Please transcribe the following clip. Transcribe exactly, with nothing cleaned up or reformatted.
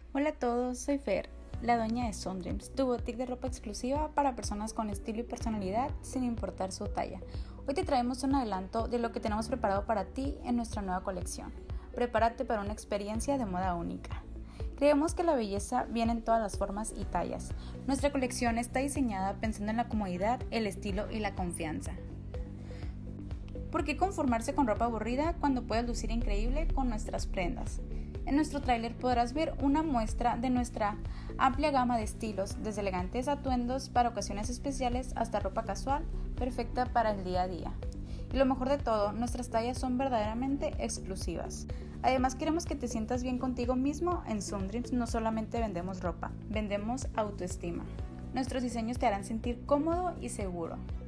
Hola a todos, soy Fer, la dueña de Sundreams, tu boutique de ropa exclusiva para personas con estilo y personalidad sin importar su talla. Hoy te traemos un adelanto de lo que tenemos preparado para ti en nuestra nueva colección. Prepárate para una experiencia de moda única. Creemos que la belleza viene en todas las formas y tallas. Nuestra colección está diseñada pensando en la comodidad, el estilo y la confianza. ¿Por qué conformarse con ropa aburrida cuando puedes lucir increíble con nuestras prendas? En nuestro tráiler podrás ver una muestra de nuestra amplia gama de estilos, desde elegantes atuendos para ocasiones especiales hasta ropa casual, perfecta para el día a día. Y lo mejor de todo, nuestras tallas son verdaderamente exclusivas. Además, queremos que te sientas bien contigo mismo. En Sundreams no solamente vendemos ropa, vendemos autoestima. Nuestros diseños te harán sentir cómodo y seguro.